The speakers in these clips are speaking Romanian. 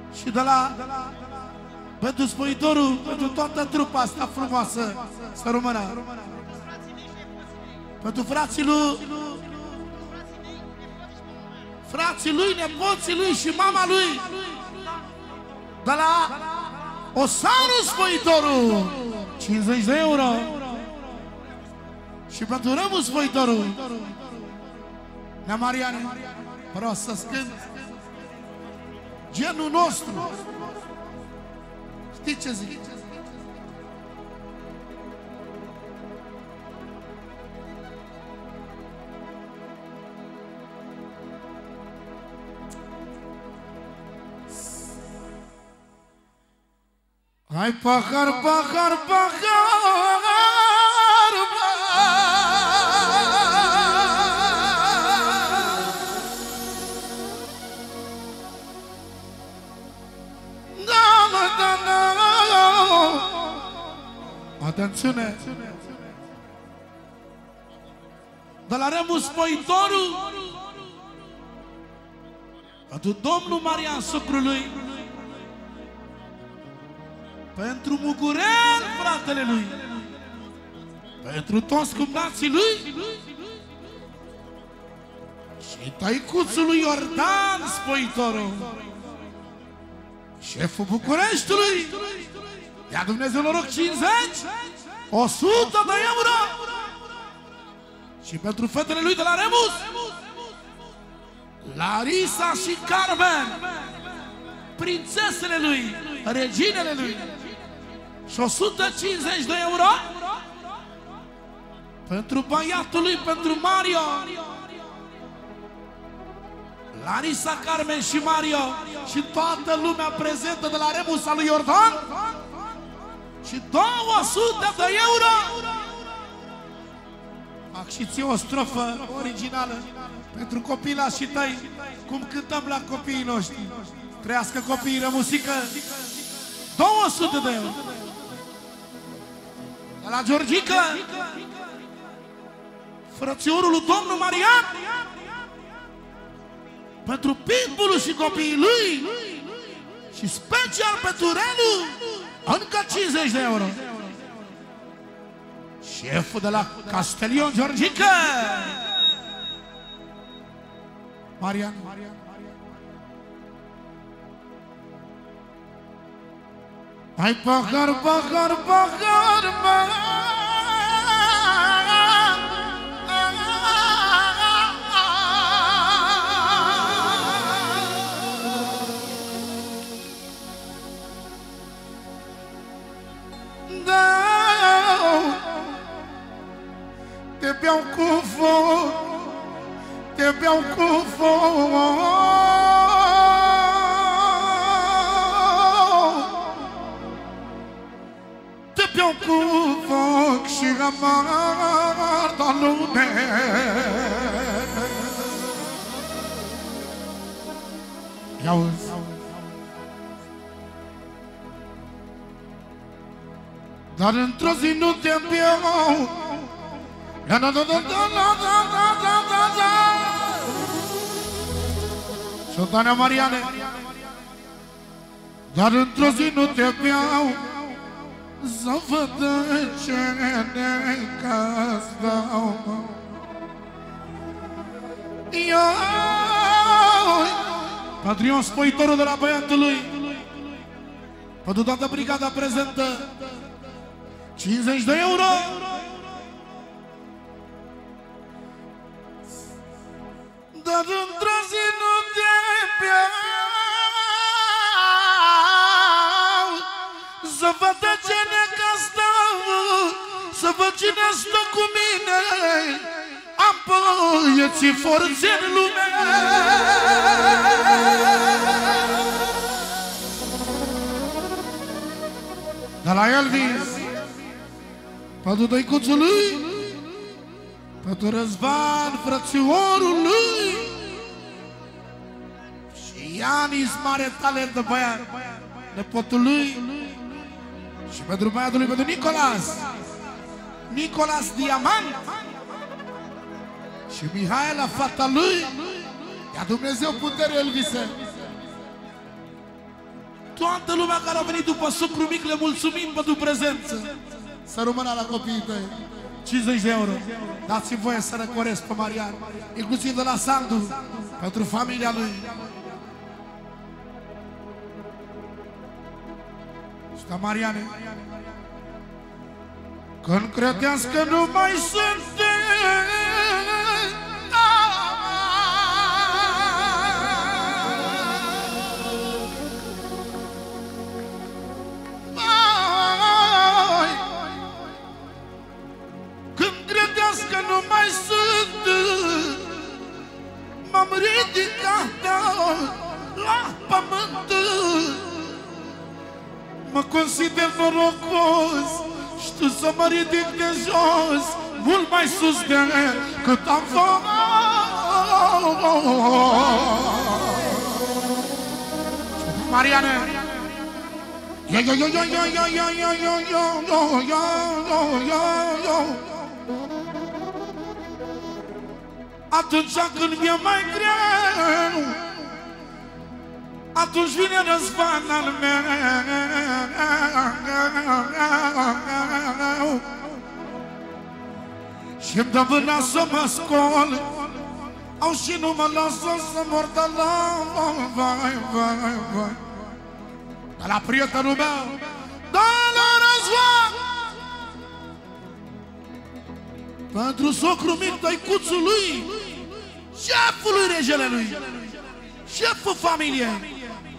Și de la pentru spăitorul, pentru toată trupa asta frumoasă, să rămână. Pentru frații lui, nepoții lui și mama lui. De la Osaru spăitorul, 50 de euro. Și pentru Râmul spăitorul, Nea Mariane, vreau să-ți cânt genul nostru. Știi ce zic? Hai pahar, pahar, pahar, atențiune! De la Râmul spăitorul, pentru domnul Marian Sucrului, pentru Mugurel, fratele lui, pentru toți cumnații lui și tăicuțul lui Iordan spăitorul, șeful Bucureștiului. Ia Dumnezeu noroc, 50, 100 de euro. Și pentru fetele lui de la Remus, Larisa și Carmen, prințesele lui, reginele lui. Și 150 de euro pentru băiatul lui, pentru Mario. Larisa, Carmen și Mario și toată lumea prezentă de la Remus al lui Iordan. Și 200 de euro. Fac și ție o strofă originală pentru copilașii tăi, cum cântăm la copiii noștri. Trăiască copiii, rămusică. 200 de euro. De la Georgica, frățiorul lui domnul Marian, pentru Pitbull și copiii lui și special pentru Relu, încă 50 de euro. Șeful de la Castelion, Georgica, Marian. Hai pahar, pahar, pahar, te beau cu foc, te beau cu foc. Te beau cu foc și amar de lume. Ia-uzi. Dar într-o zi nu te beau. Sultana Mariane, dar într-o zi nu te beau, să văd ce necaz dau. Patrion spăitorul de la băiatul lui, pentru toată brigada prezentă, 50 de euro. Dar într-o zi nu te beau, să văd ce necaz dau, să văd cine stă cu mine. Am băieții forțe în lume. De la Elvis, pentru tăicuțul lui, pentru Răzvan, frățiorul lui, și Ianis, mare talent de băiat, nepotul lui, și pentru băiatul lui, pentru Nicolas Diamant, și Mihaela, fata lui. Ia Dumnezeu putere, Elvise. toată lumea care a venit după socru mic, le mulțumim pentru prezență. Să rămână la copiii tăi. 50 de euro. Dați-mi voie să răcoresc pe Marian, inclusiv de la Sandu, pentru familia lui. Stă Mariane. Când credeați că nu mai sunt, nu mai sunt, m-am ridicat la pământ. Mă consider norocos, știu să mă ridic de jos, mult mai sus decât am fost. Mariane, atunci când mi-e mai greu, atunci vine Răzvan al meu și-mi dă mâna să mă scol, au și nu mă lasă să mor de la prietenul meu, de la Răzvan. Pentru socru mic, tăicuțul lui, șeful lui regelelui, șeful familiei.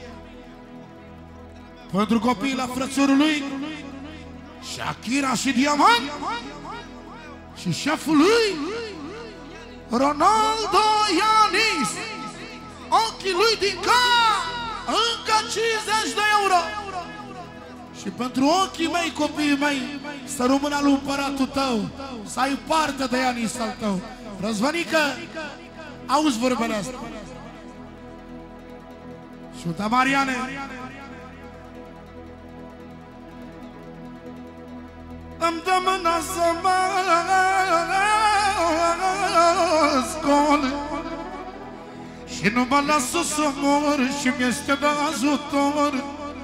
Pentru copiii la frățorul lui, Shakira și Diamant. Și șeful lui, Ronaldo Ianis. Ochii lui din cap, încă 50 de euro. Și pentru ochii mei, copiii mei, să rămână lui împăratul tău, să ai parte de Ianis al tău. Răzvănică, auzi vorbele astea. Și-uita, Mariane, îmi dă mâna să mă scol și nu mă lasă să mor și mi-este de ajutor.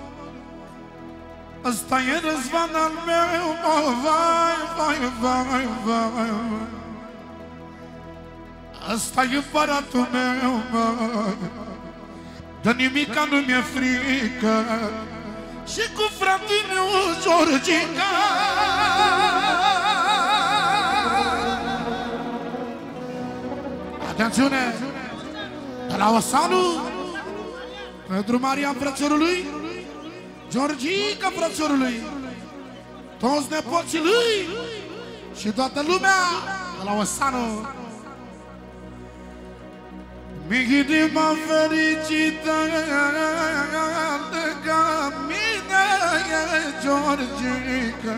Ăsta e Răzvan al meu, vai. Ăsta e împăratul meu, de nimica nu mi-e frică. Și cu fratele meu, Georgica, atențiune, de la Osanu, pentru Marian frățorului, Georgica frățorului, toți nepoții lui și toată lumea de la Osanu. Mi-i inima fericită ca mine, Georgica.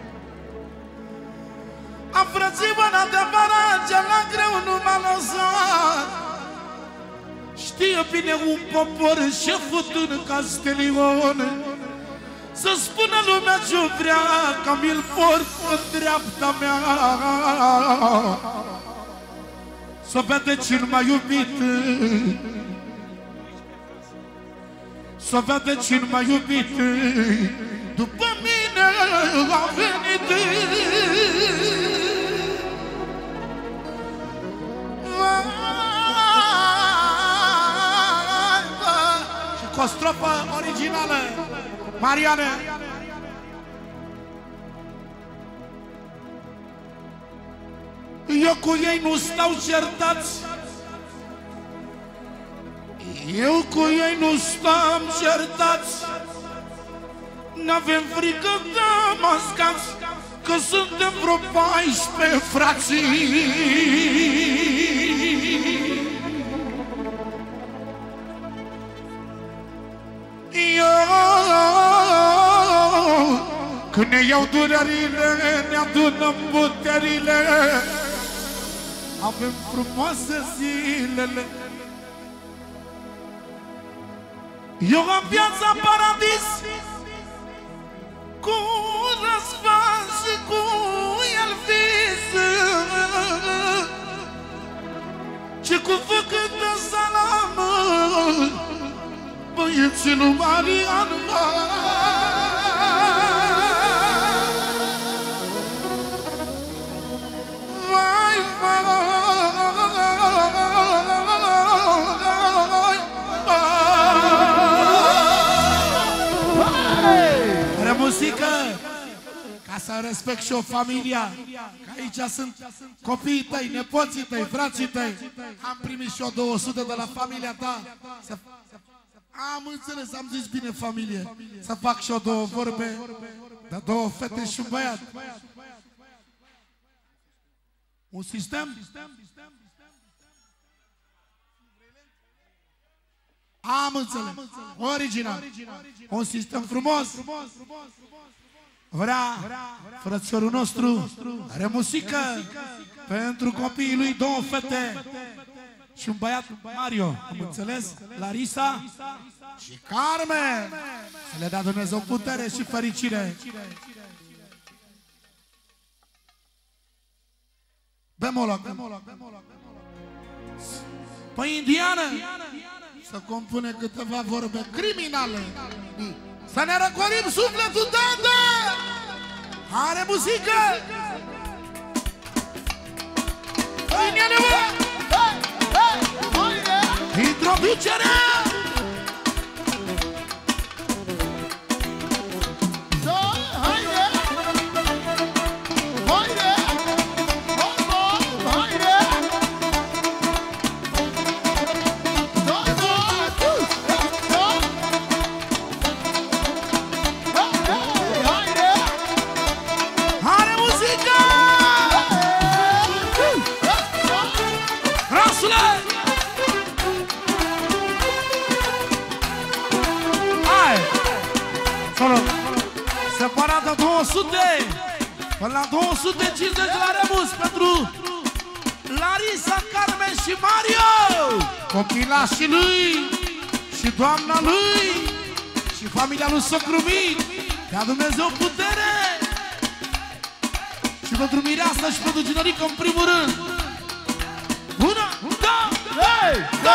Am frățit-mă în adevărat, ce la greu nu m-a lăsat. Știe bine un popor șeful în Castelion, să spună lumea ce-o vrea, că mi-l port în dreapta mea. Să vede cine m-a iubit, să vede cine m-a iubit, după mine a venit. Și cu o strofă originală, Mariane. Eu cu ei nu stau certați, eu cu ei nu stăm certați, n-avem frică de mascați, că suntem vreo 14 frații. Când ne iau durerile, ne adunăm puterile, avem frumoase zilele. Eu am viața paradis, cu Răzvan și cu Elvis, și cu făcut de salam băieții lui Marian. Muzică, ca să respect și o familia, că aici sunt copiii tăi, nepoții tăi, frații tăi. Am primit și eu 200 de la familia ta. Am înțeles, am zis bine familie. Să fac și eu două vorbe de două fete și un băiat. Un sistem? Am înțeles. Original. Un sistem frumos. Vrea frățiorul nostru are muzică pentru copiii lui, două fete și un băiat, Mario. Am înțeles? Larisa și Carmen. Să le dea Dumnezeu putere și fericire. Bemoloc. Păi indiană să compune câteva vorbe criminale. Să ne răcorim sufletul, tată! Are muzică! Haide! Introducerea! Separată 200 până la 250 de la Remus pentru Larisa, Carmen și Mario, copilașii lui și doamna lui și familia lui socru mic. Dea Dumnezeu putere și pentru mireasa și pentru generică în primul rând. Una, două, trei,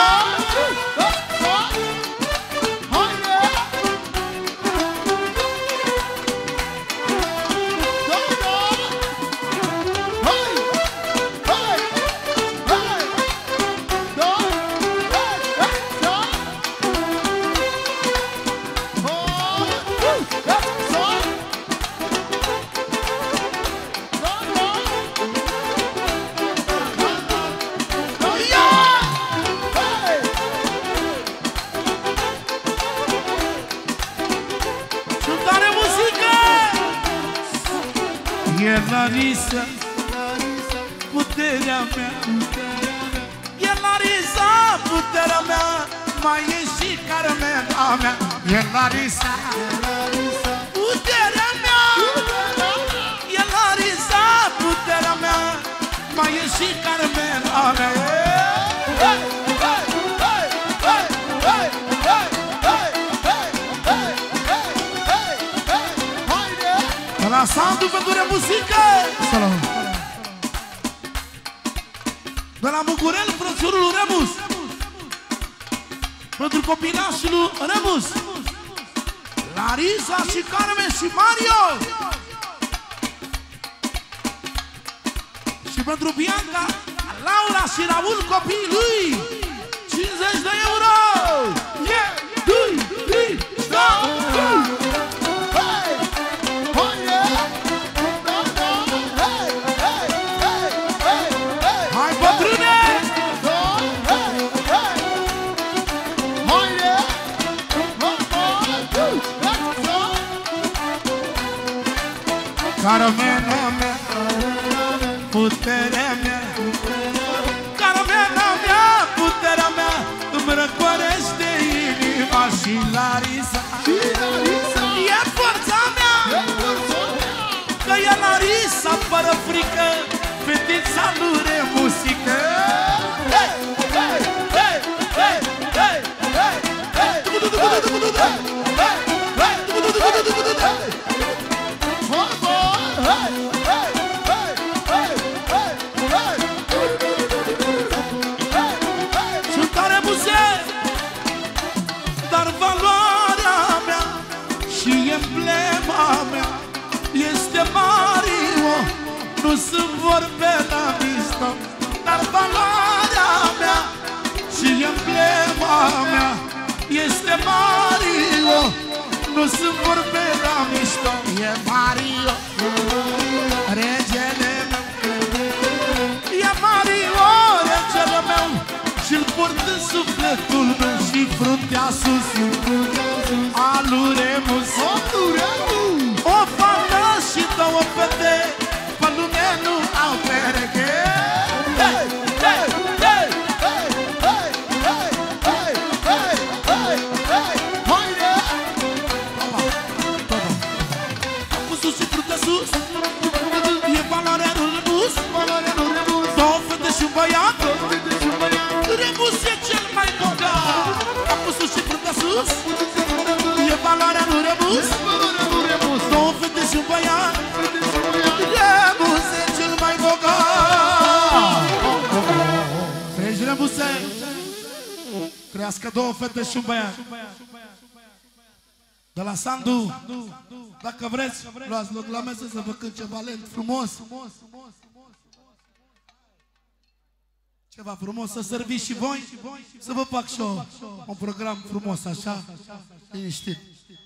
Larisa, puterea mea, e Larisa, puterea mea, mai e și Carmena mea. E Larisa, puterea mea, e Larisa, puterea mea, mai e și Carmena mea. La sound pentru muzică. De la Mugurel, frățiorul lui Remus, pentru copilașii lui Remus, Larisa și Carmen și Mario, și pentru Bianca, Laura și Raul, copiii lui, 50 de euro. Yeah! 2, 3, stop! Carmena mea, puterea mea, Carmena mea, puterea mea, îmi răcorește inima. Și Larisa, e forța mea, că e Larisa fără frică, fetița lui Remusică. Dar nu sunt vorbe la mișto, dar valoarea mea și emblema mea este Mario. Nu sunt vorbe la mișto, e Mario, regele meu. E Mario, regele meu, și-l port în sufletul meu și fruntea sus a lui Remus. O fată și două fete pe lume nu au pereche. Capul sus și fruntea sus, e valoarea lui Remus. Două fete și un băiat, Remus e cel mai bogat. Capul sus și fruntea sus, e valoarea lui Remus. Două fete și un băiat, Remus e cel mai bogat. Treci, Remuse, crească două fete și un băiat. De la Sandu, dacă vreți, luați loc la mesă să vă cânt ceva lent, frumos. Ceva frumos, să serviți și voi, să vă fac și un program frumos, așa, liniștit.